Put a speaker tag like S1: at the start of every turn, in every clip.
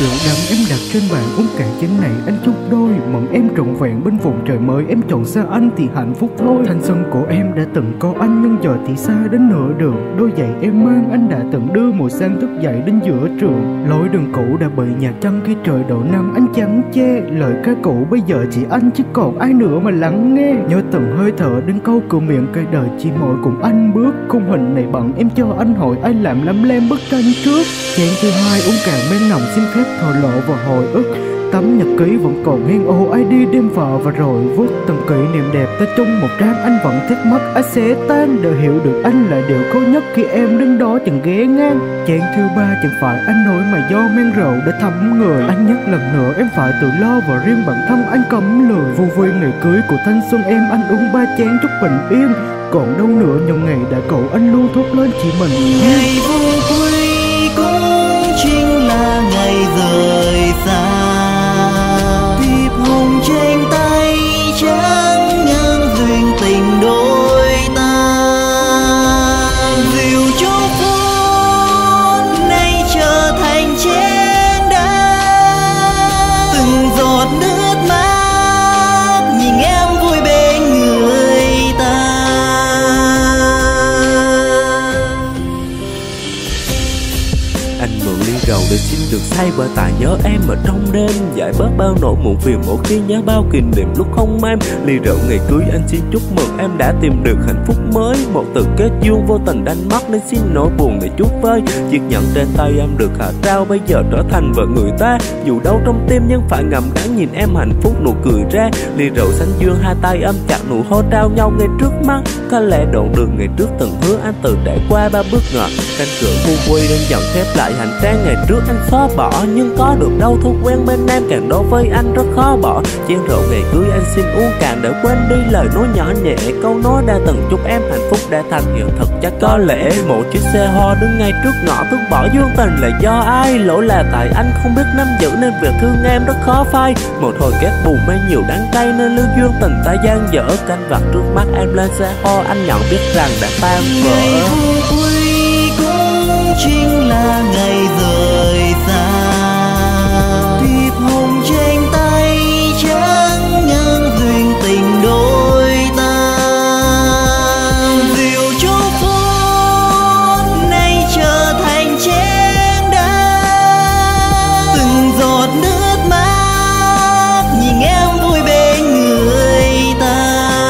S1: rượu đắng em đặt trên bàn uống cạn chén này anh chúc đôi, mận em trọn vẹn bên vùng trời mới. Em chọn xa anh thì hạnh phúc thôi. Thanh xuân của em đã từng có anh nhưng giờ thì xa đến nửa đường. Đôi giày em mang anh đã từng đưa mùa sang thức dậy đến giữa trường. Lối đường cũ đã bị nhạt chân khi trời đổ năm anh chẳng chê. Lời ca cũ bây giờ chỉ anh chứ còn ai nữa mà lắng nghe. Nhớ từng hơi thở đến câu cửa miệng cây đời chỉ mỗi cùng anh bước. Khung hình này bận em cho anh hỏi ai làm lắm lem bức tranh trước. Chén thứ hai uống cạn bên nồng xin phép thổ lộ và hồi ức. Tấm nhật ký vẫn còn hen ô ai đi đêm vợ và rồi vứt. Từng kỷ niệm đẹp ta chung một trang anh vẫn thắc mắc ai sẽ tan. Để hiểu được anh là điều khó nhất khi em đứng đó chẳng ghé ngang. Chén thứ ba chẳng phải anh nổi mà do men rượu để thấm người. Anh nhắc lần nữa em phải tự lo và riêng bản thân anh cấm lười. Vô vi ngày cưới của thanh xuân em anh uống 3 chén chúc bình yên. Còn đâu nữa trong ngày đã cậu anh luôn thốt lên chỉ mình.
S2: Ngày vui quy cũng chính là ngày rời xa. Thiệp hồng trên tay trắng nhân duyên tình đôi ta. Dịu chúc phút nay trở thành chén đá. Từng giọt nước mắt nhìn em vui bên người ta.
S3: Anh mượn ly rượu để xin được say bởi tại nhớ em ở trong đêm. Giải bớt bao nỗi muộn phiền mỗi khi nhớ bao kỷ niệm lúc không em. Ly rượu ngày cưới anh xin chúc mừng em đã tìm được hạnh phúc mới. Một từ kết duyên vô tình đánh mất nên xin nỗi buồn để chút vơi. Chiếc nhẫn trên tay em được hạ trao bây giờ trở thành vợ người ta. Dù đâu trong tim nhưng phải ngậm đắng nhìn em hạnh phúc nụ cười ra. Ly rượu xanh dương hai tay ôm chặt nụ hôn trao nhau ngay trước mắt. Có lẽ đoạn đường ngày trước từng hứa anh tự trải qua 3 bước ngoặt. Cánh cửa khu quay đang dần khép lại hành trang ngày trước anh xóa bỏ. Nhưng có được đâu thói quen bên em càng đối với anh rất khó bỏ. Chén rượu ngày cưới anh xin uống cạn để quên đi lời nói nhỏ nhẹ. Câu nói đã từng chúc em hạnh phúc đã thành hiện thực chắc có lẽ. Một chiếc xe hoa đứng ngay trước ngõ thức bỏ dương tình là do ai. Lỗi là tại anh không biết nắm giữ nên việc thương em rất khó phai. Một hồi ghét buồn mang nhiều đắng cay nên lưu duyên tình ta gian dở. Canh vặt trước mắt em lên xe hoa anh nhận biết rằng đã tan vỡ.
S2: Ngày vui cũng chính là ngày rời xa. Thiệp hồng trên tay trắng nhân duyên tình đôi ta. Dịu chúc phút nay trở thành chén đá. Từng giọt nước mắt nhìn em vui bên người ta.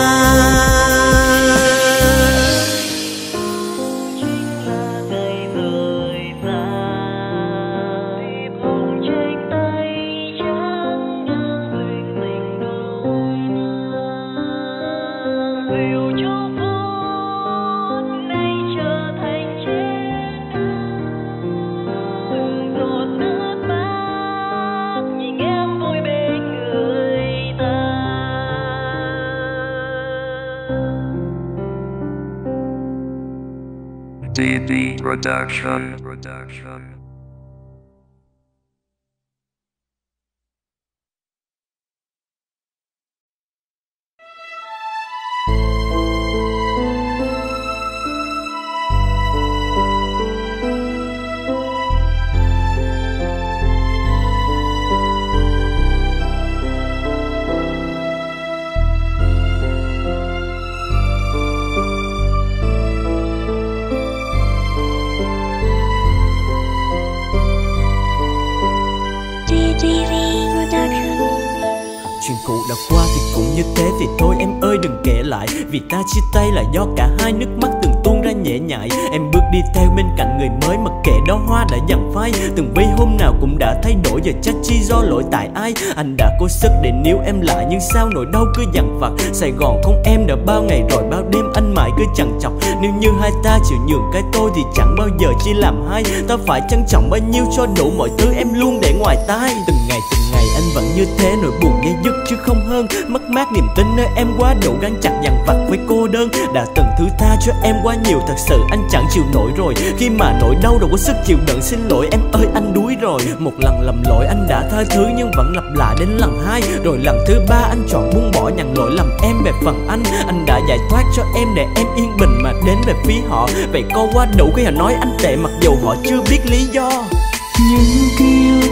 S4: DD Production.
S2: Chuyện cũ đã qua thì cũng như thế thì thôi em ơi đừng kể lại. Vì ta chia tay là do cả hai nước mắt từng tuôn ra nhễ nhại. Em bước đi theo bên cạnh người mới mặc kệ đó hoa đã dần phai. Từng vây hôm nào cũng đã thay đổi giờ chắc chi do lỗi tại ai. Anh đã cố sức để níu em lại nhưng sao nỗi đau cứ dằn vặt. Sài Gòn không em đã bao ngày rồi bao đêm anh mãi cứ chằn chọc. Nếu như hai ta chịu nhường cái tôi thì chẳng bao giờ chia làm hai. Ta phải trân trọng bao nhiêu cho đủ mọi thứ em luôn để ngoài tai. Từng ngày anh vẫn như thế nỗi buồn dây dứt chứ không hơn. Mất mát niềm tin nơi em quá độ gắn chặt dằn vặt với cô đơn. Đã từng thứ tha cho em quá nhiều thật sự anh chẳng chịu nổi rồi. Khi mà nỗi đau đâu có sức chịu đựng xin lỗi em ơi anh đuối rồi. Một lần lầm lỗi anh đã tha thứ nhưng vẫn lặp lại đến lần hai. Rồi lần thứ ba anh chọn buông bỏ nhận lỗi lầm em về phần anh. Anh đã giải thoát cho em để em yên bình mà đến về phía họ. Vậy có quá đủ khi họ nói anh tệ mặc dù họ chưa biết lý do.
S1: Những ký ức tìm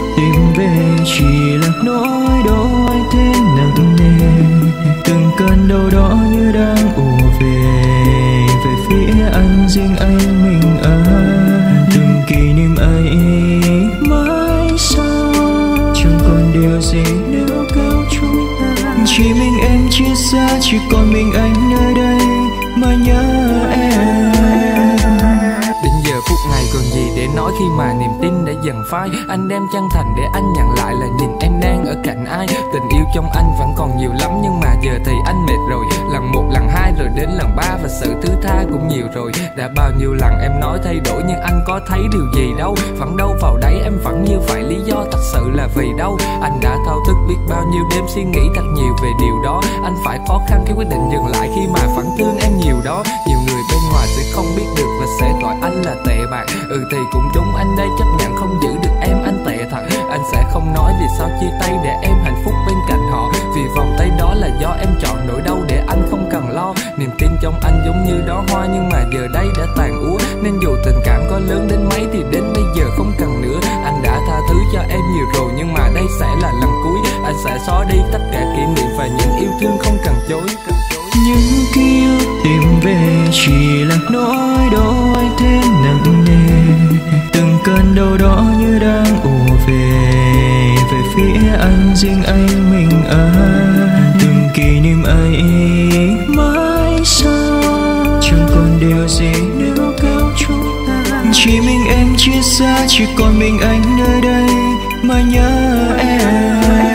S5: về chỉ là nỗi đau anh thêm nặng nề. Từng cơn đau đó như đang ùa về phía anh, riêng anh mình anh. Từng kỷ niệm ấy mãi xa, chẳng còn điều gì nếu kéo chúng ta. Chỉ mình em chia xa, chỉ còn mình anh nơi đây mà nhớ em.
S6: Đến giờ phút này còn gì để nói khi mà niềm tin đã dần phai. Anh đem chân thành để anh nhận lại là nhìn em đang ở cạnh ai. Tình yêu trong anh vẫn còn nhiều lắm, nhưng mà giờ thì anh mệt rồi. Lần 1, lần 2 rồi đến lần 3 và sự thứ tha cũng nhiều rồi. Đã bao nhiêu lần em nói thay đổi nhưng anh có thấy điều gì đâu. Phấn đấu vào đấy em vẫn như vậy, lý do thật sự là vì đâu. Anh đã thao thức biết bao nhiêu đêm suy nghĩ thật nhiều về điều đó. Anh phải khó khăn khi quyết định dừng lại khi mà vẫn thương em nhiều đó. Nhiều người bên ngoài sẽ không biết được và sẽ gọi anh là tệ bạc. Thì cũng đúng, anh đây chấp nhận không giữ được em, anh tệ thật. Anh sẽ không nói vì sao chia tay để em hạnh phúc bên cạnh họ. Vì vòng tay đó là do em chọn, nỗi đau để anh không cần lo. Niềm tin trong anh giống như đóa hoa nhưng mà giờ đây đã tàn úa. Nên dù tình cảm có lớn đến mấy thì đến bây giờ không cần nữa. Anh đã tha thứ cho em nhiều rồi nhưng mà đây sẽ là lần cuối. Anh sẽ xóa đi tất cả kỷ niệm và những yêu thương không cần chối.
S5: Những ký ức tìm về chỉ là nỗi đau anh thêm nặng nề. Từng cơn đau đó như đang ùa về phía anh, riêng anh mình anh. Từng kỷ niệm ấy mãi xa, chẳng còn điều gì nếu kéo chúng ta. Chỉ mình em chia xa, chỉ còn mình anh nơi đây mà nhớ em.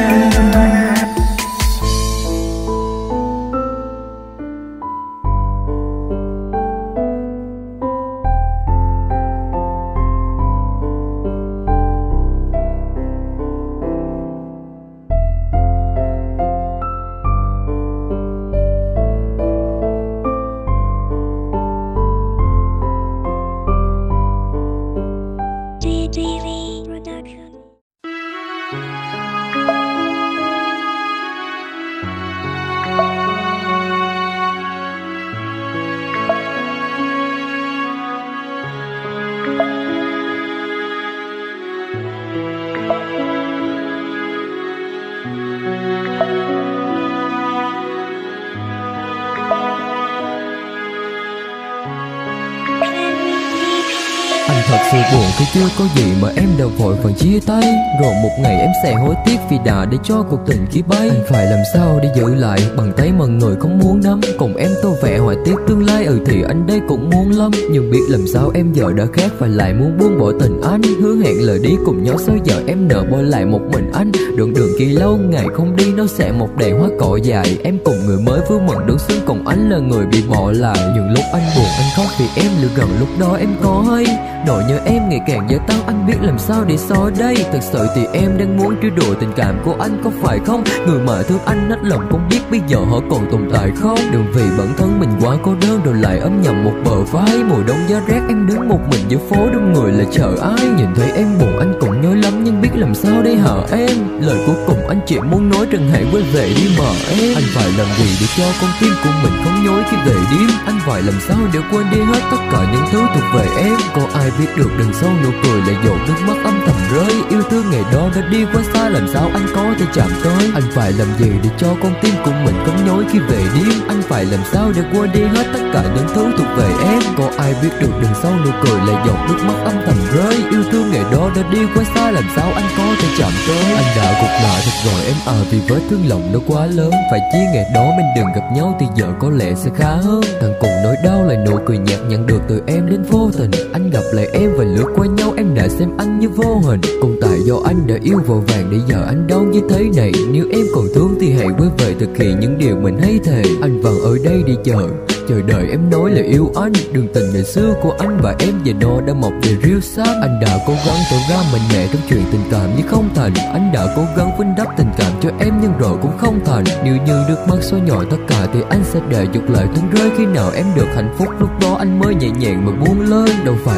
S7: Thật sự buồn khi chưa có gì mà em đã vội vàng chia tay. Rồi một ngày em sẽ hối tiếc vì đã để cho cuộc tình kia bay. Anh phải làm sao để giữ lại bằng tay mà người không muốn nắm. Cùng em tô vẽ họa tiết tương lai, thì anh đây cũng muốn lắm. Nhưng biết làm sao em giờ đã khác và lại muốn buông bỏ tình anh. Hứa hẹn lời đi cùng nhau sao giờ em nỡ bỏ lại một mình anh. Đoạn đường kỳ lâu ngày không đi nó sẽ một đầy hoa cỏ dài. Em cùng người mới vui mừng đứng xứng cùng anh là người bị bỏ lại. Nhưng lúc anh buồn anh khóc vì em lựa gần lúc đó em có hay. Nỗi nhớ em ngày càng gia tăng, anh biết làm sao để xóa đây. Thật sự thì em đang muốn truy đuổi tình cảm của anh có phải không? Người mà thương anh nát lòng không biết bây giờ họ còn tồn tại không? Đừng vì bản thân mình quá cô đơn rồi lại ấm nhầm một bờ vai. Mùa đông giá rét em đứng một mình giữa phố đông người là chờ ai? Nhìn thấy em buồn anh cũng nhớ lắm nhưng biết làm sao đây hả em? Lời cuối cùng anh chỉ muốn nói rằng hãy quay về đi mà em. Anh phải làm gì để cho con tim của mình không nhói khi về đêm? Anh phải làm sao để quên đi hết tất cả những thứ thuộc về em? Có ai biết được đằng sau nụ cười là giọt nước mắt âm thầm rơi. Yêu thương ngày đó đã đi quá xa, làm sao anh có thể chạm tới? Anh phải làm gì để cho con tim của mình không nhói khi về đêm? Anh phải làm sao để quên đi hết tất cả những thứ thuộc về em? Có ai biết được đằng sau nụ cười là giọt nước mắt âm thầm rơi. Yêu thương ngày đó đã đi quá xa, làm sao anh có thể chạm tới? Anh đã gục ngã thật rồi em à, vì vết thương lòng nó quá lớn. Phải chi ngày đó mình đừng gặp nhau thì giờ có lẽ sẽ khá hơn. Thằng cùng nỗi đau là nụ cười nhạt nhận được từ em đến vô tình. Anh gặp lại em và lướt qua nhau, em đã xem anh như vô hình. Cũng tại do anh đã yêu vội vàng để giờ anh đau như thế này. Nếu em còn thương thì hãy quay về thực hiện những điều mình hay thề. Anh vẫn ở đây để chờ đợi em nói là yêu anh. Đường tình ngày xưa của anh và em giờ nó đã mọc về real xác. Anh đã cố gắng tỏ ra mạnh mẽ trong chuyện tình cảm nhưng không thành. Anh đã cố gắng vun đắp tình cảm cho em nhưng rồi cũng không thành. Nếu như nước mắt xóa nhỏ tất cả thì anh sẽ để dục lại tuôn rơi. Khi nào em được hạnh phúc lúc đó anh mới nhẹ nhàng mà buông lên. Đâu phải muốn buông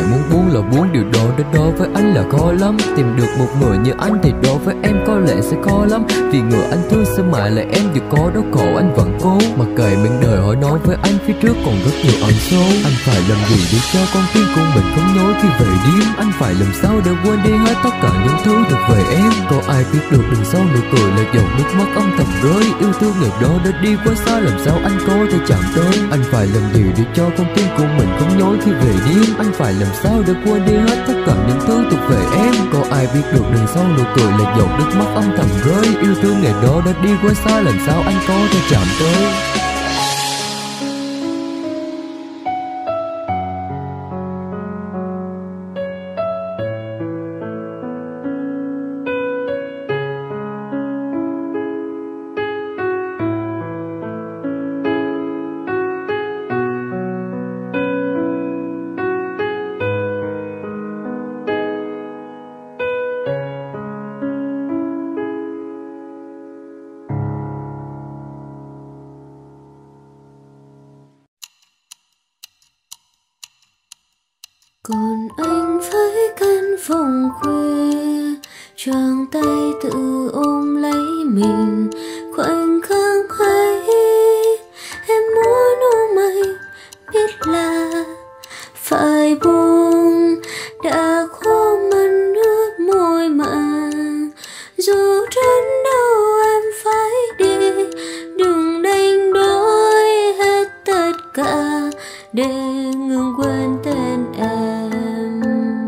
S7: buồn là buồn, điều đó đến đó với anh là khó lắm. Tìm được một người như anh thì đó với em có lẽ sẽ khó lắm. Vì người anh thương sẽ mãi là em, dù có đau khổ anh vẫn cố. Mặc kệ miệng đời hỏi nói với anh, phía trước còn rất nhiều ẩn số. Anh phải làm gì để cho con tim của mình không nhói khi về đêm? Anh phải làm sao để quên đi hết tất cả những thứ thuộc về em? Có ai biết được đằng sau nụ cười là giọt nước mắt âm thầm rơi? Yêu thương ngày đó đã đi quá xa, làm sao anh có thể chạm tới? Anh phải làm gì để cho con tim của mình không nhói khi về đêm? Anh phải làm sao để quên đi hết tất cả những thứ thuộc về em? Có ai biết được đằng sau nụ cười là giọt nước mắt âm thầm rơi? Yêu thương ngày đó đã đi quá xa, làm sao anh có thể chạm tới?
S8: Còn anh với căn phòng khuya, choàng tay tự ôm lấy mình. Khoảnh khắc ấy em muốn ôm anh, biết là phải buông. Đã khó mặn nước môi mặn, dù đến đâu em phải đi. Đừng đánh đổi hết tất cả để ngừng quên tên em.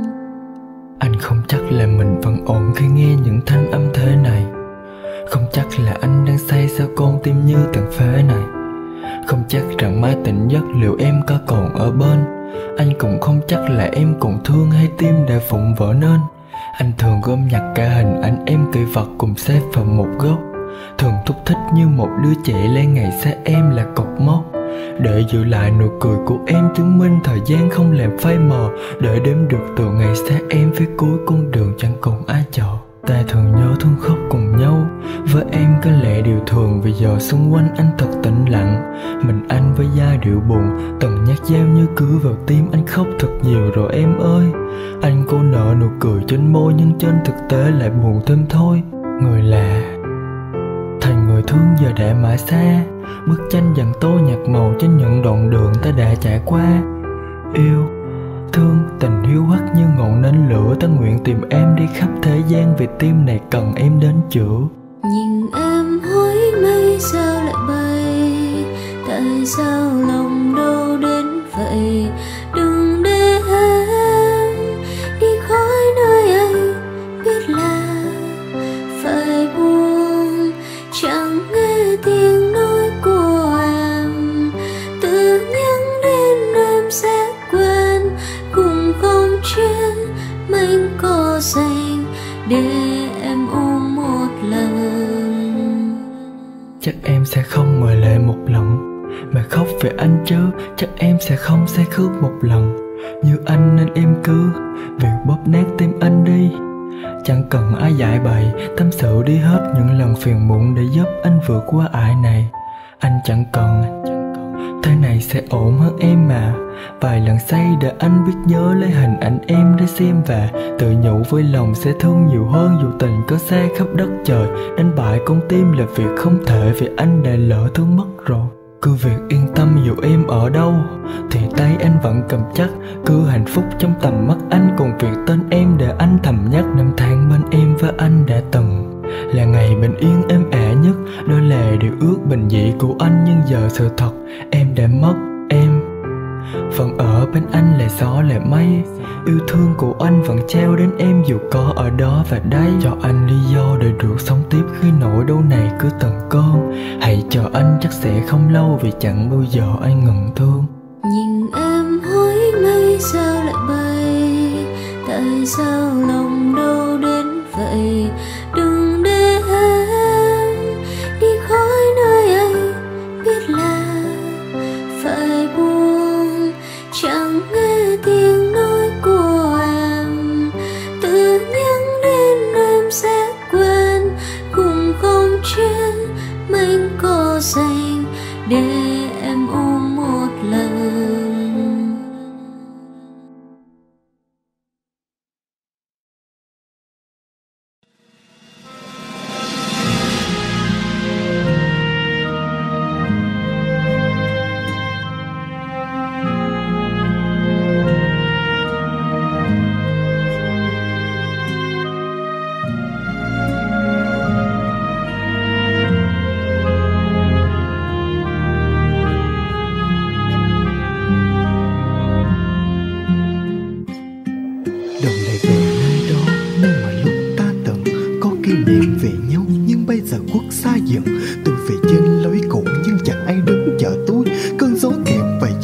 S5: Anh không chắc là mình vẫn ổn khi nghe những thanh âm thế này. Không chắc là anh đang say sao con tim như tàn phế này. Không chắc rằng mai tỉnh giấc liệu em có còn ở bên. Anh cũng không chắc là em còn thương hay tim đã phụng vỡ nên. Anh thường gom nhặt cả hình ảnh em kỷ vật cùng xếp vào một góc. Thường thúc thích như một đứa trẻ lấy ngày xa em là cột mốc. Để giữ lại nụ cười của em, chứng minh thời gian không làm phai mờ. Để đếm được từ ngày xa em phía cuối con đường chẳng còn ai chờ. Ta thường nhớ thương khóc cùng nhau. Với em có lẽ điều thường, vì giờ xung quanh anh thật tĩnh lặng. Mình anh với giai điệu buồn, từng nhát dao như cứ vào tim. Anh khóc thật nhiều rồi em ơi. Anh cố nở nụ cười trên môi, nhưng trên thực tế lại buồn thêm thôi. Người lạ thành người thương giờ đã mãi xa. Bức tranh dần tô nhạt màu trên những đoạn đường ta đã trải qua. Yêu thương tình hiu hắt như ngọn nến lửa. Ta nguyện tìm em đi khắp thế gian, vì tim này cần em đến chữa.
S8: Nhìn em hối mây sao lại bay, tại sao lòng đau đến vậy. Đừng để em đi khỏi nơi anh, biết là phải buông. Chẳng nghe tiếng nói của em, tự nhắc đến em sẽ quên. Cùng không chuyên mảnh cỏ xanh để em ôm một lần.
S5: Chắc em sẽ không mời lệ một lần mà khóc về anh chứ. Chắc em sẽ không say khước một lần như anh, nên em cứ việc bóp nát tim anh đi. Chẳng cần ai dạy bày tâm sự đi hết những lần phiền muộn để giúp anh vượt qua ải này. Anh chẳng cần, thế này sẽ ổn hơn em mà. Vài lần say để anh biết nhớ lấy hình ảnh em để xem, và tự nhủ với lòng sẽ thương nhiều hơn dù tình có xa khắp đất trời. Đánh bại con tim là việc không thể, vì anh đã lỡ thương mất rồi. Cứ việc yên tâm dù em ở đâu thì tay anh vẫn cầm chắc. Cứ hạnh phúc trong tầm mắt anh, còn việc tên em để anh thầm nhắc. Năm tháng bên em với anh đã từng là ngày bình yên êm ả nhất. Đó là điều ước bình dị của anh, nhưng giờ sự thật em đã mất. Em vẫn ở bên anh là gió là mây. Yêu thương của anh vẫn trao đến em dù có ở đó và đây. Cho anh lý do để được sống tiếp khi nỗi đau này cứ từng cơn. Hãy chờ anh chắc sẽ không lâu, vì chẳng bao giờ anh ngừng thương.
S8: Nhìn em hối mây sao lại bay, tại sao lòng đau đến vậy. Đừng để em đi khỏi nơi anh, biết là phải buông. Chẳng nghe tiếng nói của em, tự nhắc đến em sẽ quên. Cùng không chuyên mảnh cỏ xanh để em ôm một lần.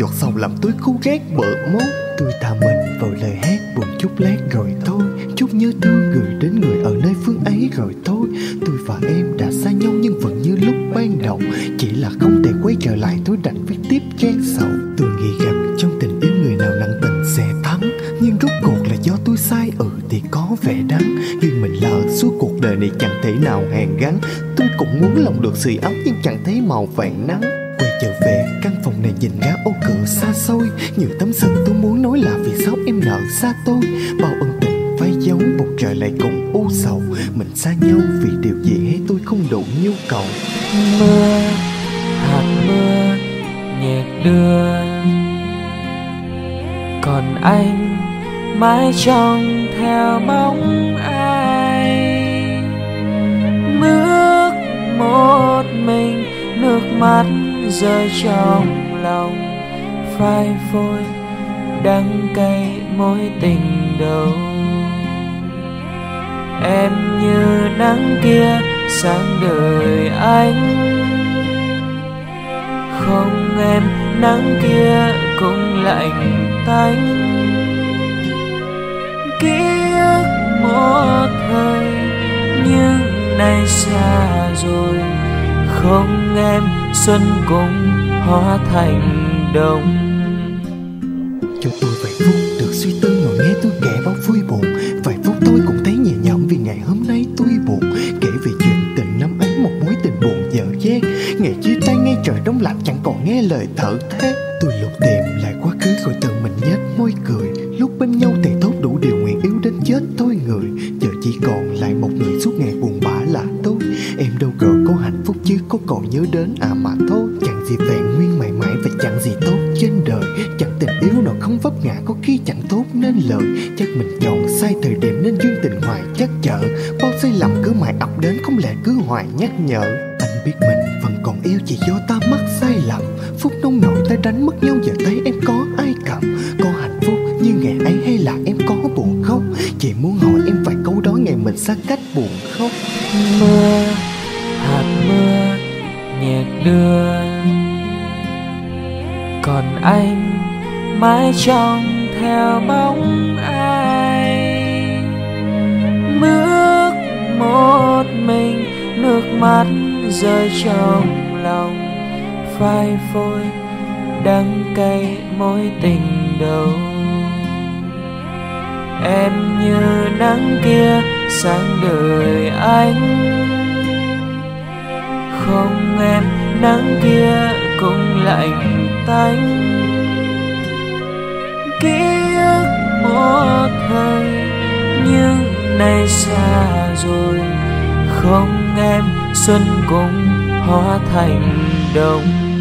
S1: giọt sầu làm tôi khô ghét bờ mốt. Tôi tha mình vào lời hát buồn chút lát rồi thôi, chút nhớ thương gửi đến người ở nơi phương ấy rồi thôi. Tôi và em đã xa nhau nhưng vẫn như lúc ban đầu, chỉ là không thể quay trở lại, tôi đành viết tiếp trang sầu. Tôi nghĩ gặp trong tình yêu người nào nặng tình sẽ thắng, nhưng rốt cuộc là do tôi sai, thì có vẻ đắng. Duyên mình lỡ suốt cuộc đời này chẳng thể nào hàn gắn. Tôi cũng muốn lòng được sưởi ấm nhưng chẳng thấy màu vàng nắng. Quay trở về căn phòng này nhìn ra ô cửa xa xôi, nhiều tâm sự tôi muốn nói là vì sao em nợ xa tôi. Bao ân tình phai dấu, bầu trời lại cùng u sầu. Mình xa nhau vì điều gì hay tôi không đủ nhu cầu.
S5: Mưa, hạt mưa nhẹ đưa, còn anh mãi trông theo bóng ai. Bước một mình, nước mắt rơi trong lòng, phai phôi đắng cay mối tình đầu. Em như nắng kia sáng đời anh, không em nắng kia cũng lạnh tanh. Ký ức một thời nhưng nay xa rồi, không em xuân cũng hóa thành đông.
S1: Cho tôi vài phút được suy tư ngồi nghe tôi kể bao vui buồn. Vài phút tôi cũng thấy nhẹ nhõm vì ngày hôm nay tôi buồn. Kể về chuyện tình năm ấy, một mối tình buồn dở dang. Ngày chia tay ngay trời đông lạnh chẳng còn nghe lời thở thét. Tôi lục tìm lại quá khứ rồi tự mình nhếch môi cười. Lúc bên nhau thì tốt đủ điều, nguyện yêu đến chết thôi người. Giờ chỉ còn lại một người suốt ngày buồn bã là tôi. Em đâu gỡ có hạnh phúc chứ có còn nhớ đến mà thôi. Chẳng gì vẹn nguyên mãi mãi và chẳng gì tốt trên đời. Chẳng tình yêu nào không vấp ngã, có khi chẳng tốt nên lời. Chắc mình chọn sai thời điểm nên duyên tình hoài chắc chở. Bao sai lầm cứ mãi ập đến, không lẽ cứ hoài nhắc nhở. Anh biết mình vẫn còn yêu chỉ do ta mắc sai lầm. Phút nông nổi ta đánh mất nhau, giờ thấy em có ai cầm. Có hạnh phúc như ngày ấy hay là em có buồn khóc? Chỉ muốn hỏi em vài câu đó ngày mình xa cách buồn khóc.
S5: Mưa, hạt mưa nhẹ đưa, còn anh mãi trông theo bóng ai. Bước một mình, nước mắt rơi trong lòng, phai phôi đắng cay mối tình đầu. Em như nắng kia sáng đời anh, không em nắng kia cũng lạnh tanh. Ký ức một thời nhưng nay xa rồi, không em xuân cũng hóa thành đông.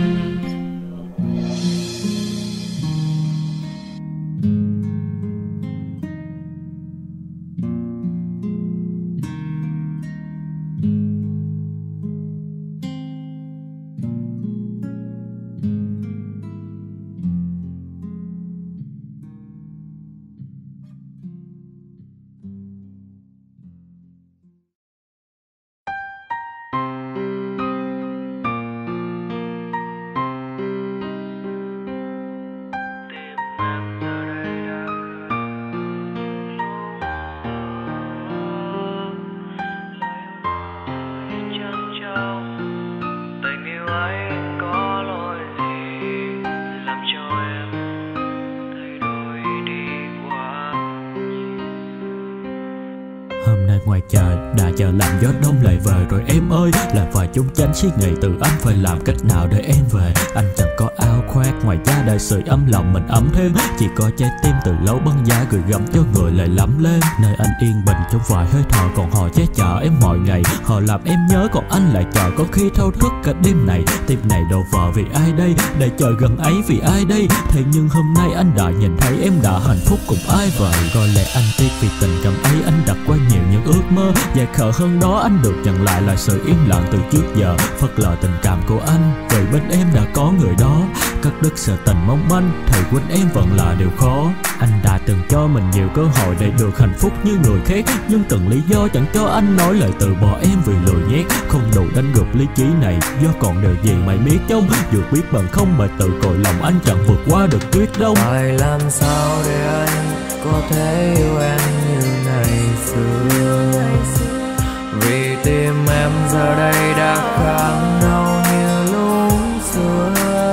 S2: Hôm nay ngoài trời đã chờ lạnh, gió đông lại về rồi em ơi. Làm vài chung tránh suy nghĩ từ anh phải làm cách nào để em về. Anh chẳng có áo khoác, ngoài ra đời sưởi ấm lòng mình ấm thêm. Chỉ có trái tim từ lâu băng giá gửi gắm cho người lại lắm lên. Nơi anh yên bình trong vài hơi thở, còn họ che chở em mọi ngày. Họ làm em nhớ còn anh lại chờ, có khi thâu thức cả đêm này. Tim này đâu vợ vì ai đây, để chờ gần ấy vì ai đây. Thế nhưng hôm nay anh đã nhìn thấy em đã hạnh phúc cùng ai vậy. Có lẽ anh tiếc vì tình cảm ấy, anh đặt qua nhiều những ước ước mơ. Dại khờ hơn đó anh được nhận lại là sự im lặng từ trước giờ, phớt lờ tình cảm của anh vì bên em đã có người đó. Cắt đứt sự tình mong manh thì quên em vẫn là điều khó. Anh đã từng cho mình nhiều cơ hội để được hạnh phúc như người khác, nhưng từng lý do chẳng cho anh nói lời từ bỏ em vì lười nhét. Không đủ đánh gục lý trí này, do còn điều gì mày biết không? Dù biết bằng không mà tự cội lòng anh chẳng vượt qua được tuyết đông.
S5: Phải làm sao để anh có thể yêu em như ngày xưa, vì tim em giờ đây đã khác nhau như lúc xưa.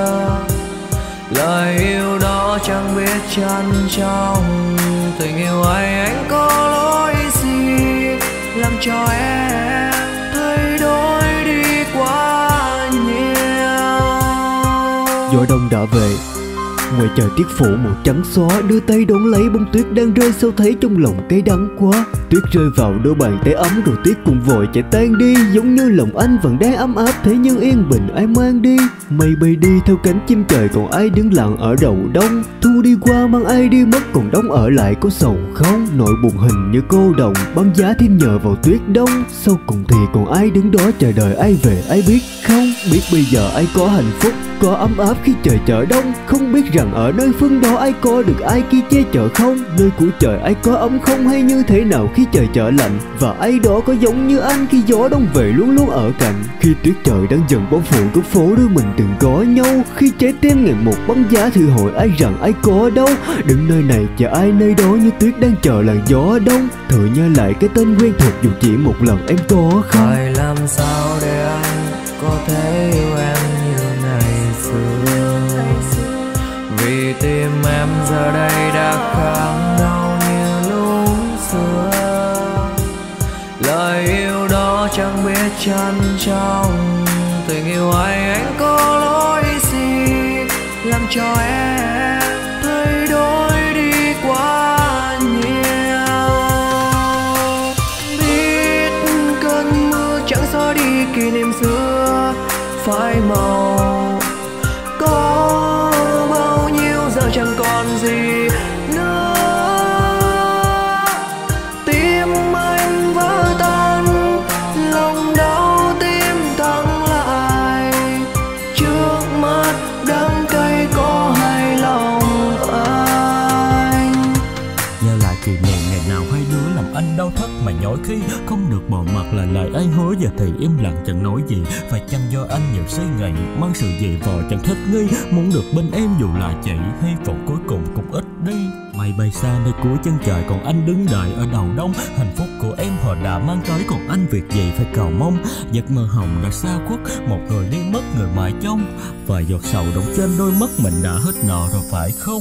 S5: Lời yêu đó chẳng biết trân trọng, tình yêu anh có lỗi gì làm cho em thay đổi đi quá nhiều.
S1: Gió đông đã về, ngoài trời tiết phủ màu trắng xóa, đưa tay đón lấy bông tuyết đang rơi, sao thấy trong lòng cay đắng quá. Tuyết rơi vào đôi bàn tay ấm rồi tuyết cũng vội chạy tan đi, giống như lòng anh vẫn đang ấm áp, thế nhưng yên bình ai mang đi. Mây bay đi theo cánh chim trời, còn ai đứng lặng ở đầu đông. Thu đi qua mang ai đi mất, còn đông ở lại có sầu không? Nỗi buồn hình như cô đồng, băng giá thêm nhờ vào tuyết đông. Sau cùng thì còn ai đứng đó chờ đợi ai về, ai biết không? Biết bây giờ ai có hạnh phúc, có ấm áp khi trời chợ đông. Không biết rằng ở nơi phương đó ai có được ai kia che chở không? Nơi của trời ai có ấm không, hay như thế nào khi trời chợ lạnh? Và ai đó có giống như anh khi gió đông về luôn luôn ở cạnh. Khi tuyết trời đang dần bao phủ góc phố đưa mình từng gói nhau, khi trái tim ngày một băng giá thử hỏi ai rằng ai có đâu. Đứng nơi này chờ ai nơi đó, như tuyết đang chờ làn gió đông. Thử nhớ lại cái tên quen thuộc dù chỉ một lần em có không?
S5: Phải làm sao để anh có thể yêu em như ngày xưa, vì tim em giờ đây đã khác nhau như lúc xưa. Lời yêu đó chẳng biết trân trọng, tình yêu anh có lỗi gì làm cho em thay đổi đi quá nhiều. Biết cơn mưa chẳng xóa đi kỷ niệm xưa phai màu, có bao nhiêu giờ chẳng còn gì nữa. Tim anh vỡ tan, lòng đau tim thẳng lại, trước mắt đắng cay có hài lòng anh.
S2: Nhớ lại kỷ niệm ngày nào hai đứa làm anh đau thắt mà nhói khi không được bỏ mặt là lời anh hứa, giờ thì im lặng chẳng nói gì. Phải chăng do anh nhiều suy nghĩ, mang sự dị vò chẳng thích nghi, muốn được bên em dù là chỉ hy vọng cuối cùng cũng ít đi. Mây bay xa nơi cuối chân trời, còn anh đứng đợi ở đầu đông. Hạnh phúc của em họ đã mang tới, còn anh việc gì phải cầu mong. Giấc mơ hồng đã xa khuất, một người đi mất người mãi trông. Và giọt sầu đọng trên đôi mắt, mình đã hết nợ rồi phải không?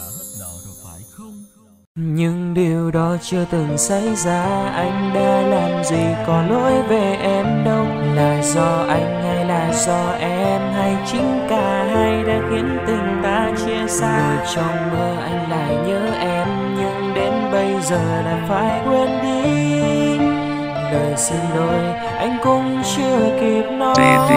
S5: Nhưng điều đó chưa từng xảy ra, anh đã làm gì có lỗi về em đâu. Là do anh hay là do em, hay chính cả hai đã khiến tình ta chia xa. Rồi trong mơ anh lại nhớ em, nhưng đến bây giờ đã phải quên đi. Lời xin lỗi anh cũng chưa kịp nói.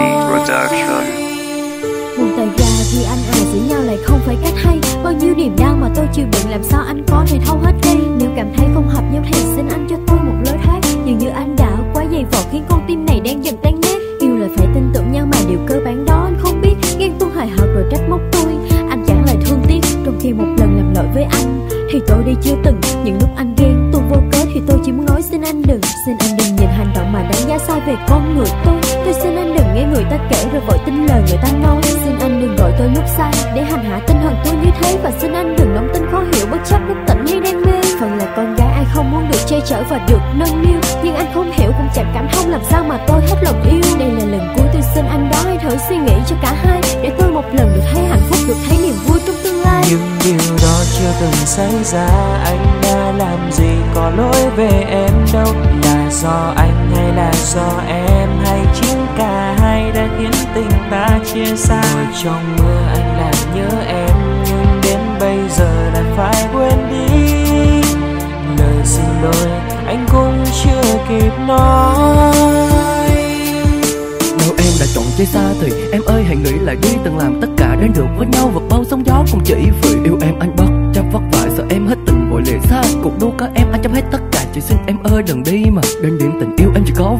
S8: Buồn tại già vì anh giữ nhau lại không phải cách hay. Bao nhiêu niềm đau mà tôi chịu đựng, làm sao anh có thể thấu hết đây. Nếu cảm thấy không hợp nhau thì xin anh cho tôi một lối thoát. Dường như anh đã quá dày vò khiến con tim này đang dần tan nát. Yêu là phải tin tưởng nhau mà điều cơ bản đó anh không biết. Ghen tuông hời hợt rồi trách móc tôi, anh chẳng lại thương tiếc. Trong khi một lần làm lỗi với anh thì tôi đi chưa từng. Những lúc anh ghen tuông vô cớ thì tôi chỉ muốn nói xin anh đừng nhìn hành động mà đánh giá sai về con người tôi. Tôi xin anh đừng nghe người ta kể rồi vội tin lời người ta nói. Xin anh đừng gọi tôi lúc say để hành hạ tinh thần tôi như thế. Và xin anh đừng nóng tính khó hiểu bất chấp lúc tỉnh hay đam mê. Phần là con gái ai không muốn được che chở và được nâng niu, nhưng anh không hiểu cũng chẳng cảm thông làm sao mà tôi hết lòng yêu. Đây là lần cuối tôi xin anh đó, hãy thử suy nghĩ cho cả hai, để tôi một lần được thấy hạnh phúc, được thấy niềm vui trong tương lai.
S5: Nhưng điều đó chưa từng xảy ra, anh đã làm gì có lỗi về em đâu. Là do anh hay là do em, hay chính cả hai đã khiến tình ta chia xa. Rồi trong mưa anh lại nhớ em, nhưng đến bây giờ đã phải quên đi. Lời xin lỗi anh cũng chưa kịp nói.
S3: Nếu em đã chọn chơi xa thì em ơi hãy nghĩ lại đi. Từng làm tất cả để được với nhau, vượt bao sóng gió cũng chỉ vì yêu em. Anh bất chấp vất vả sợ em hết tình vội lìa xa. Cuộc đua có em anh chăm hết tất cả, chỉ xin em ơi đừng đi mà.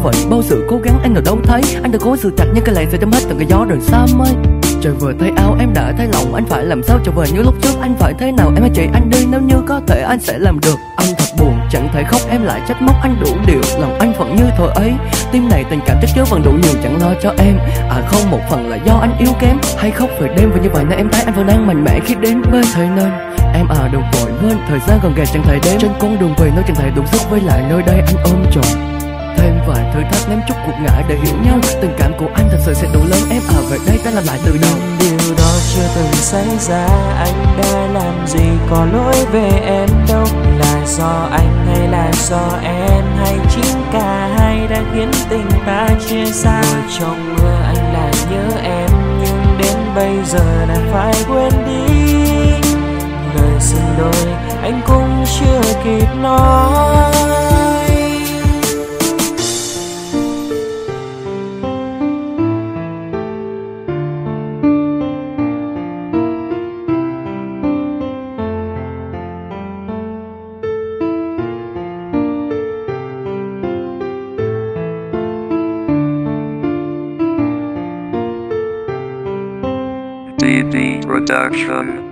S7: vậy. Bao sự cố gắng em nào đâu thấy, anh đã cố sự chặt những cái làn sẽ chấm hết từng cái gió đời xa mây. Trời vừa thấy áo em đã thấy lòng, anh phải làm sao trở về như lúc trước. Anh phải thế nào em hãy chỉ anh đi, nếu như có thể anh sẽ làm được. Anh thật buồn chẳng thể khóc, em lại trách móc anh đủ điều. Lòng anh vẫn như thời ấy, tim này tình cảm chất chứa vẫn đủ nhiều chẳng lo cho em. À không, một phần là do anh yếu kém, hay khóc về đêm và như vậy nên em thấy anh vẫn đang mạnh mẽ khi đến bên. Thế nên em đừng vội quên, thời gian gần kề chẳng thể đếm. Trên con đường về nơi chẳng thể đủ sức với lại nơi đây anh ôm trọn thêm vài thử thách, ném chút cuộc ngại để hiểu nhau. Tình cảm của anh thật sự sẽ đủ lớn, em về đây ta làm lại từ đầu.
S9: Điều đó chưa từng xảy ra, anh đã làm gì có lỗi về em đâu. Là do anh hay là do em, hay chính cả hai đã khiến tình ta chia xa. Ngồi trong mưa anh lại nhớ em, nhưng đến bây giờ đã phải quên đi. Lời xin lỗi anh cũng chưa kịp nói.
S4: DD Production.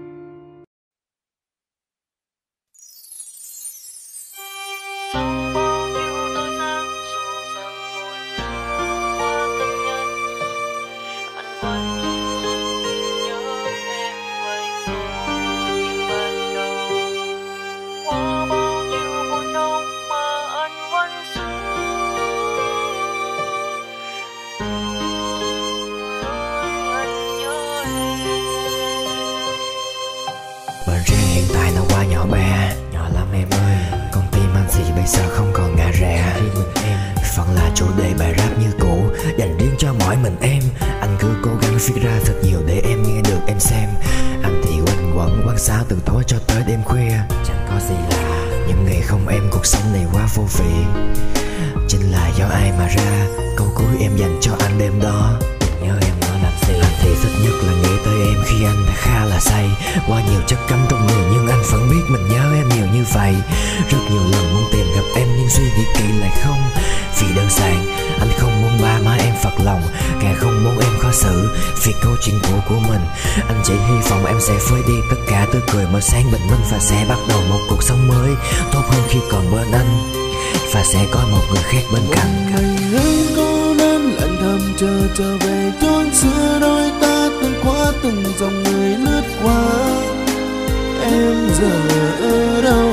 S10: Bệnh riêng hiện tại nó quá nhỏ bé, nhỏ lắm em ơi. Con tim anh thì bây giờ không còn ngã rẽ. Vẫn là chủ đề bài rap như cũ, dành riêng cho mỗi mình em. Anh cứ cố gắng viết ra thật nhiều để em nghe được em xem. Anh thì quanh quẩn quán xáo từ tối cho tới đêm khuya. Chẳng có gì lạ, những ngày không em cuộc sống này quá vô vị. Chính là do ai mà ra câu cuối em dành cho anh đêm đó. Nhớ em nói làm gì. Anh thì thích nhất là nghĩ tới em khi anh đã khá là say. Quá nhiều chất cấm trong người nhưng anh vẫn biết mình nhớ em nhiều như vậy. Rất nhiều lần muốn tìm gặp em nhưng suy nghĩ kỹ lại không. Vì đơn giản anh không muốn ba má em phật lòng, càng không muốn em khó xử vì câu chuyện cũ của mình. Anh chỉ hy vọng em sẽ phơi đi tất cả tươi cười mỗi sáng bình minh, và sẽ bắt đầu một cuộc sống mới tốt hơn khi còn bên anh, và sẽ có một người khác bên cạnh.
S11: Một ngày em có nên lặng thầm chờ trở về chốn xưa, đôi ta từng qua từng dòng người lướt qua. Em giờ ở đâu?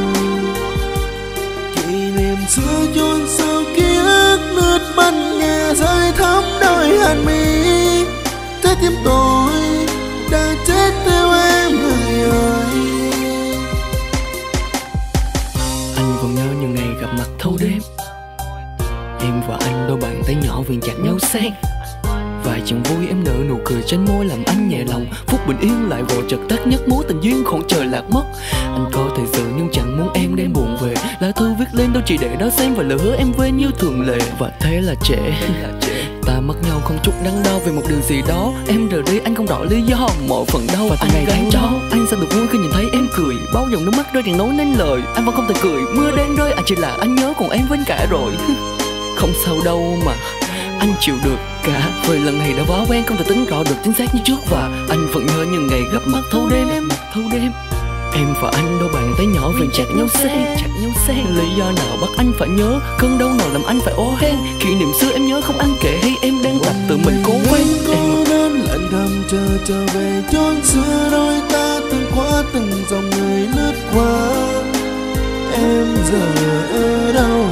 S11: Kỷ niệm xưa chôn sâu ký ức, nước mắt nghe rơi thấm đôi hàng mi. Trái tim tôi đã chết theo em người ơi.
S12: Anh vẫn nhớ những ngày gặp mặt thâu đêm, em và anh đôi bàn tay nhỏ viền chặt nhau sang. Vài chuyện vui em nở nụ cười trên môi làm anh nhẹ lòng. Phút bình yên lại vội chợt tắt, nhất mối tình duyên khoảng trời lạc mất. Anh có thể sự nhưng chẳng muốn em đem buồn về. Lá thư viết lên đâu chỉ để đó xem và lời hứa em về như thường lệ. Và thế là trễ, ta mất nhau không chút đắn đo vì một điều gì đó. Em rời đi anh không rõ lý do, mọi phần đau và từng ngày tháng đó. Anh sao được vui khi nhìn thấy em cười, bao dòng nước mắt rơi chẳng nói nên lời. Anh vẫn không thể cười, mưa đen rơi anh chỉ là anh nhớ còn em quên cả rồi. Không sao đâu mà anh chịu được cả, vì lần này đã quá quen không thể tính rõ được chính xác như trước. Và anh vẫn nhớ những ngày gặp mặt thâu đêm. Em và anh đôi bàn tay nhỏ viền chặt nhau sang. Lý do nào bắt anh phải nhớ, cơn đau nào làm anh phải ố hen. Kỷ niệm xưa em nhớ không anh kể hay em đang tập tự mình cố quên.
S11: Em đến lặng thầm chờ trở về chốn xưa, đôi ta từng qua từng dòng người lướt qua. Em giờ ở đâu?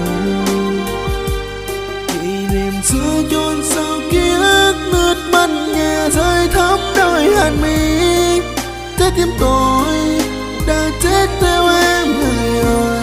S11: Kỷ niệm xưa chôn sâu ký ức, nước mắt nghe rơi thấm đôi hàng mi. Trái tim tôi đã chết theo em người ơi.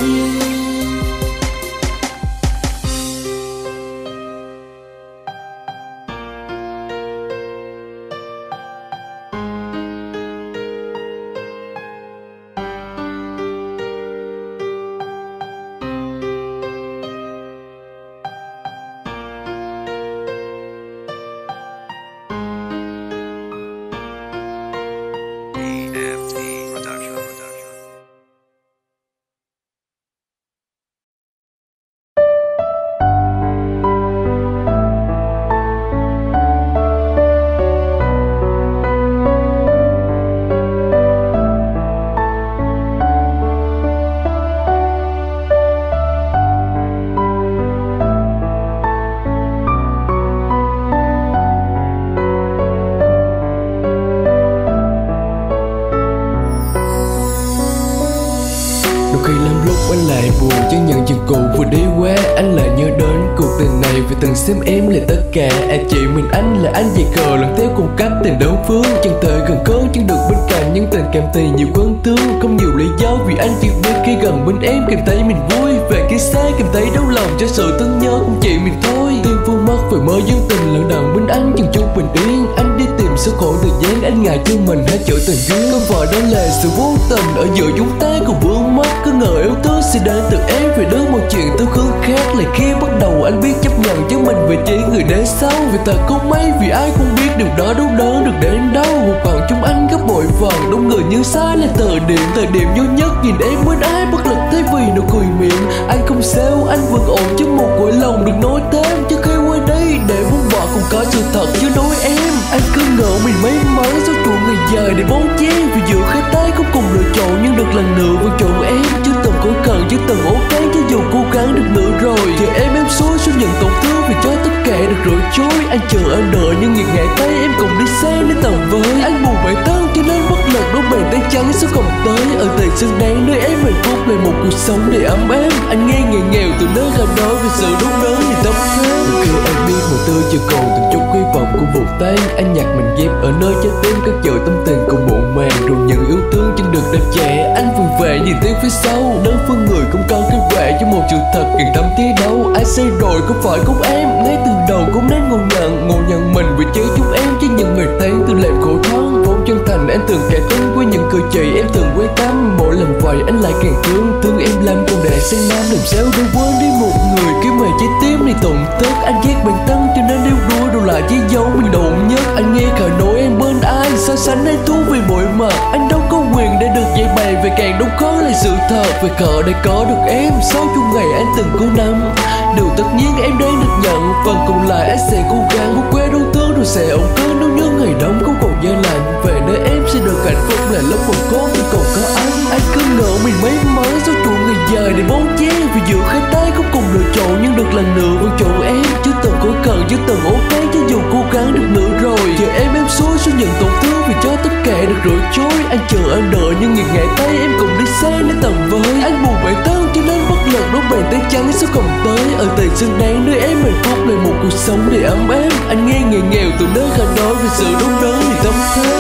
S12: khi lắm lúc anh lại buồn, chẳng nhận chuyện cũ vừa đi qua. Anh lại nhớ đến cuộc tình này vì từng xem em là tất cả. Chỉ mình anh là anh dạy cờ lần theo cùng cách tình đơn phương, chẳng thể gần có chẳng được bên cạnh, nhưng tình cảm thì nhiều quấn thương. Không nhiều lý do vì anh chỉ biết khi gần bên em cảm thấy mình vui, về khi xa cảm thấy đau lòng cho sự thương nhớ cũng chỉ mình thôi. Tim vô mắt về mơ dân tình lận đận bên anh chẳng chút bình yên. Anh đi tìm sau khoảng thời gian anh ngại cho mình hãy trở thành duyên. Không phải đó là sự vô tình ở giữa chúng ta còn vương mắc, cứ ngờ yêu thương sẽ đến từ em về đứng một chuyện tôi hướng khác. Là khi bắt đầu anh biết chấp nhận cho mình về chỉ người đến sau, vì thật không mấy vì ai cũng biết điều đó đâu đớn được đến đâu. Một còn chúng anh gấp bội phần đông người như sai là thời điểm nhớ nhất nhìn em bên ai bất lực thay vì nụ cười miệng. Anh không sao anh vẫn ổn chứ một cõi lòng được nói thêm, chứ khi qua đây để buông bỏ cũng có sự thật chứ nói em. Anh cứ ngỡ mình may mắn số chuộng người dài để bóng chen, vì giữa hai tay không cùng lựa chọn nhưng được lần nữa vẫn chọn em. Chứ từng cố cần chứ từng ố cán chứ dù cố gắng được nữa rồi giờ em xối xuống nhận tổn thương vì cho tất cả được rồi trôi. Anh chờ anh đợi nhưng những ngày tay em cùng đi xa đến tận với. Anh buồn bản thân cho nên bất lực đôi bàn tay trắng sẽ không tới ở tại xứng đáng nơi em hạnh phúc lại một cuộc sống để ấm êm. Anh nghe nghẹn ngào từ nơi gần đó vì sự đúng đớn thì tâm khát. Từ khi anh biết một tư chưa còn từng chút hy vọng của một tay, anh nhặt mình dép ở nơi trái tim cất chợ tâm tình cùng muộn màng, rồi nhận yêu thương chẳng được đẹp trẻ. Anh vùi về nhìn tiếng phía sau đơn phương người không có kết quả cho một sự thật càng thâm thiết đâu. Ai sai rồi không phải không em, ngay từ đầu cũng nên ngộ nhận mình vì chế chúng em chứ những ngày tháng từ lệ khổ thân. Vốn chân thành anh thường kể tin qua những cử chỉ em từng quan tâm, mỗi lần vậy anh lại càng thương em lắm còn để sang nam làm sao để quên đi một người khi mà trái tim này tổn thức. Anh ghét bản thân cho nên yêu đuổi đồ lại che giấu mình đụng nhất. Anh nghe khởi nỗi em bên ai so sánh anh thú vì mọi mặt, anh đâu có quyền để được dạy bày về càng đâu khó là sự thật. Về cờ để có được em sau chung ngày anh từng cố nắm, điều tất nhiên em đang được nhận, phần còn lại anh sẽ cố gắng vượt qua đau thương rồi sẽ ôm cơ nấu nhớ ngày đông không còn gian lạnh. Về nơi em sẽ được hạnh phúc là lúc còn có khi còn có anh cứ ngỡ mình may mắn số chuộng người dài để bóng chen, vì giữa hai tay không cùng lựa chọn nhưng được lần nữa vẫn chọn em. Chứ từng cố cần chứ từng ố cán chứ dù cố gắng được nữa rồi giờ em xối xuống nhận tổn thương vì cho tất cả được rồi trôi. Anh chờ anh đợi nhưng những ngày tay em cùng đi xa đến tận với. Anh buồn bản thân cho nên bất lực đôi bàn tay trắng sẽ không tới ở tại xứng đáng nơi em hạnh phúc lại một cuộc sống để ấm êm. Anh nghe nghẹn ngào từ nơi gần đó vì sự đúng đớn thì tâm khát.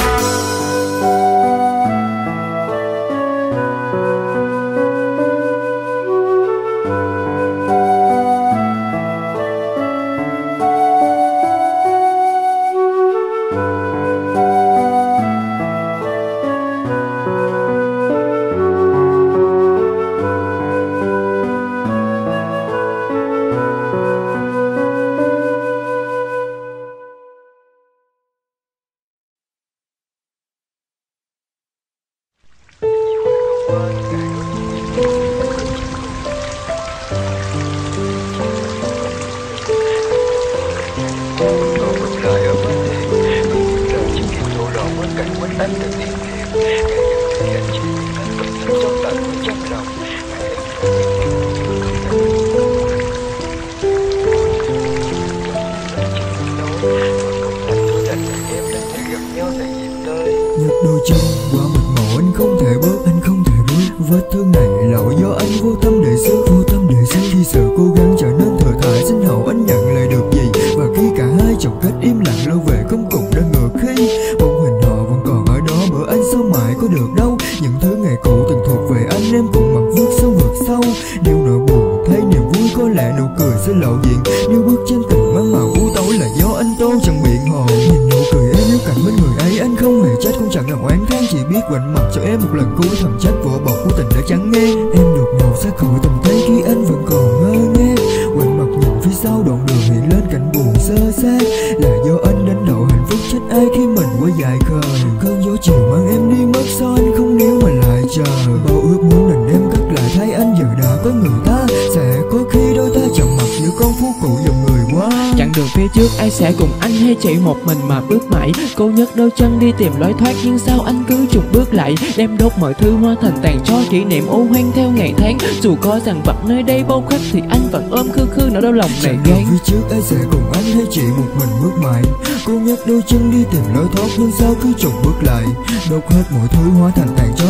S5: Nhặt đôi chân qua mệt mỏi anh không thể bớt, anh không thể bước. Vết thương này lỗi do anh vô tâm để xước, vô tâm để xước. Khi sự cố gắng trở nên thừa thãi xin hậu anh nhận lại được gì. Và khi cả hai chồng kết im lặng lâu về không cùng đang ngược khi bóng hình họ vẫn còn ở đó, bữa anh sao mãi có được đâu. Những thứ ngày cũ từng thuộc về anh em cùng mặt vượt sâu. Nếu nỗi buồn thấy niềm vui có lẽ nụ cười sẽ lộ diện. Nếu bước chân tình mang màu u tối là do anh tô chẳng biện hồ. Nhìn nụ cười em nếu cạnh bên người ấy anh không hề trách, không chẳng nào oán than, chỉ biết quạnh mặt cho em một lần cuối thầm trách vỏ bọc của tình đã chẳng nghe. Em đột ngột xa khỏi tầm thấy khi anh vẫn còn ngơ nghe. Quạnh mặt nhìn phía sau đoạn đường hiện lên cảnh buồn sơ sát, là do anh đánh đầu hạnh phúc trách ai khi mình quá dại khờ. Cơn gió chiều mang em đi mất sao anh không níu mà lại chờ. Bao ước muốn đành em cất lại thấy anh giờ đã có người ta, sẽ có khi đôi ta chạm mặt như con phố cũ dòng người quá.
S9: Chặng đường phía trước ai sẽ cùng anh hay chỉ một mình mà bước mãi. Cố nhấc đôi chân đi tìm lối thoát nhưng sao anh cứ chục bước lại, đem đốt mọi thứ hóa thành tàn cho kỷ niệm ô hoang theo ngày tháng. Dù có rằng vặt nơi đây bao khách thì anh vẫn ôm khư nỗi đau lòng này gán.
S5: Phía trước ai sẽ cùng anh hay chỉ một mình bước mãi. Cố nhấc đôi chân đi tìm lối thoát nhưng sao cứ chục bước lại, đốt hết mọi thứ hóa thành tàn cho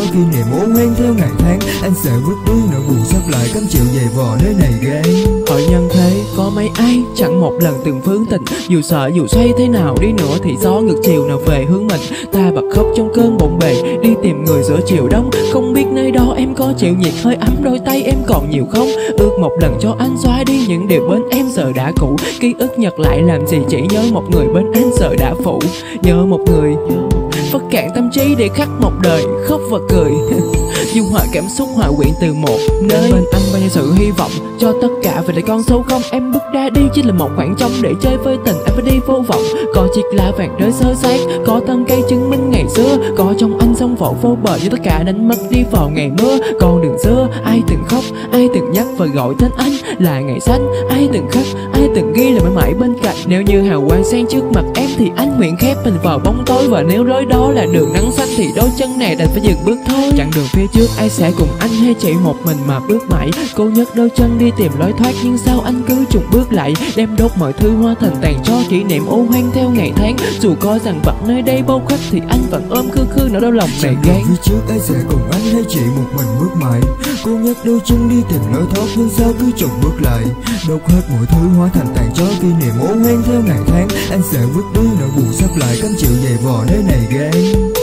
S5: kỷ niệm ố hoen theo ngày tháng. Anh sẽ vứt đi nỗi buồn sắp lại cắm chịu về vò nơi này gan.
S12: Hỏi nhân thế có mấy ai chẳng một lần từng phương tình, dù sợ dù xoay thế nào đi nữa thì gió ngược chiều nào về hướng mình. Ta bật khóc trong cơn bộn bề đi tìm người giữa chiều đông, không biết nơi đó em có chịu nhiệt hơi ấm đôi tay em còn nhiều không. Ước một lần cho anh xóa đi những điều bên em giờ đã cũ, ký ức nhật lại làm gì chỉ nhớ một người bên anh giờ đã phụ. Nhớ một người vất cạn tâm trí để khắc một đời khóc và cười. Dung hòa cảm xúc hòa quyện từ một nơi, bên anh bao nhiêu sự hy vọng cho tất cả về lại con số không. Em bước ra đi chỉ là một khoảng trống để chơi với tình, em phải đi vô vọng. Có chiếc lá vàng rơi sơ sát, có thân cây chứng minh ngày xưa, có trong anh sông vỗ vô bờ như tất cả đánh mất đi vào ngày mưa. Con đường xưa ai từng khóc, ai từng nhắc và gọi tên anh là ngày xanh, ai từng khắc, ai từng ghi là mãi mãi bên cạnh. Nếu như hào quang sáng trước mặt em thì anh nguyện khép mình vào bóng tối, và nếu lối đó là đường nắng xanh thì đôi chân này đành phải dừng bước thôi. Chặng đường phía trước ai sẽ cùng anh hay chỉ một mình mà bước mãi, cố nhấc đôi chân đi tìm lối thoát nhưng sao anh cứ trùng bước lại, đem đốt mọi thứ hoa thành tàn cho kỷ niệm ô hoang theo ngày tháng. Dù có rằng vật nơi đây bao khách thì anh vẫn ôm khư khư nỗi đau lòng này gan.
S5: Phía trước ai sẽ cùng anh hay chỉ một mình bước mãi, cố nhấc đôi chân đi tìm lối thoát nhưng sao cứ trùng bước lại, đốt hết mọi thứ hoa thành tàn cho kỷ niệm ô hoang theo ngày tháng. Anh sẽ vứt đi nỗi buồn sắp lại cắm chịu về vò nơi này gan.